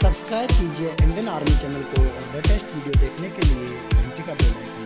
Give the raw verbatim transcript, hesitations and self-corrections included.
subscribe कीजिए Indian army channel को और लेटेस्ट वीडियो देखने के लिए घंटी का बेल आइकन